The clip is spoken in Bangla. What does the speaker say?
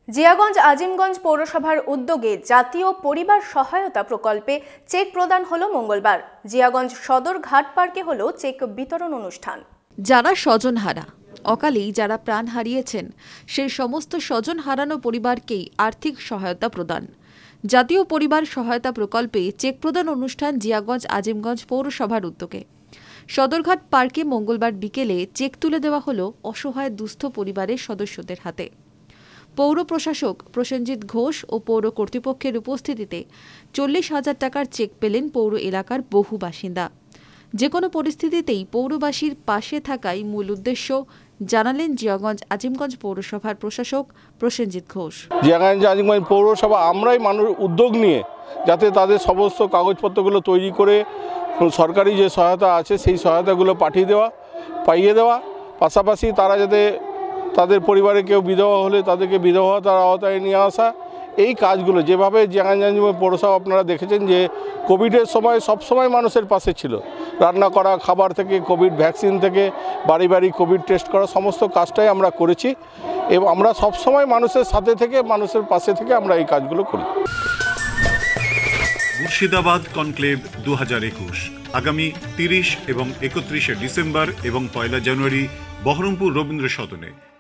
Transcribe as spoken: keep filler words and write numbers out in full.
জিয়াগঞ্জ আজিমগঞ্জ পৌরসভার উদ্যোগে জাতীয় পরিবার সহায়তা প্রকল্পে চেক প্রদান হলো মঙ্গলবার। জিয়াগঞ্জ সদর ঘাট পার্কে হলো চেক বিতরণ অনুষ্ঠান। যারা স্বজনহারা, অকালেই যারা প্রাণ হারিয়েছেন, সেই সমস্ত স্বজন হারানো পরিবারকেই আর্থিক সহায়তা প্রদান। জাতীয় পরিবার সহায়তা প্রকল্পে চেক প্রদান অনুষ্ঠান জিয়াগঞ্জ আজিমগঞ্জ পৌরসভার উদ্যোগে সদরঘাট পার্কে মঙ্গলবার বিকেলে চেক তুলে দেওয়া হলো অসহায় দুস্থ পরিবারের সদস্যদের হাতে। পৌর প্রশাসক প্রসেনজিৎ ঘোষ ও পৌর কর্তৃপক্ষের উপস্থিতিতে চল্লিশ হাজার টাকার চেক পেলেন পৌর এলাকার বহু বাসিন্দা। যে কোনো পরিস্থিতিতেই পৌরবাসীর পাশে থাকাই মূল উদ্দেশ্য জানালেন জিয়াগঞ্জ আজিমগঞ্জ পৌরসভার প্রশাসক প্রসেনজিৎ ঘোষ। জিয়াগঞ্জ আজিমগঞ্জ পৌরসভা আমরাই মানুষ উদ্যোগ নিয়ে যাতে তাদের সমস্ত কাগজপত্রগুলো তৈরি করে সরকারি যে সহায়তা আছে সেই সহায়তাগুলো পাঠিয়ে দেওয়া পাইয়ে দেওয়া, পাশাপাশি তারা যাতে তাদের পরিবারে কেউ বিধবা হলে তাদেরকে বিধবা তার আওতায় নিয়ে আসা, এই কাজগুলো যেভাবে জিয়াগঞ্জ পৌরসভা আপনারা দেখেছেন যে কোভিডের সময় সব সময় মানুষের পাশে ছিল। রান্না করা খাবার থেকে কোভিড ভ্যাকসিন থেকে বাড়ি বাড়ি কোভিড টেস্ট করা সমস্ত কাজটাই আমরা করেছি এবং আমরা সব সময় মানুষের সাথে থেকে মানুষের পাশে থেকে আমরা এই কাজগুলো করি। মুর্শিদাবাদ কনক্লেভ দু হাজার একুশ আগামী তিরিশ এবং একত্রিশে ডিসেম্বর এবং পয়লা জানুয়ারি বহরমপুর রবীন্দ্র সদনে।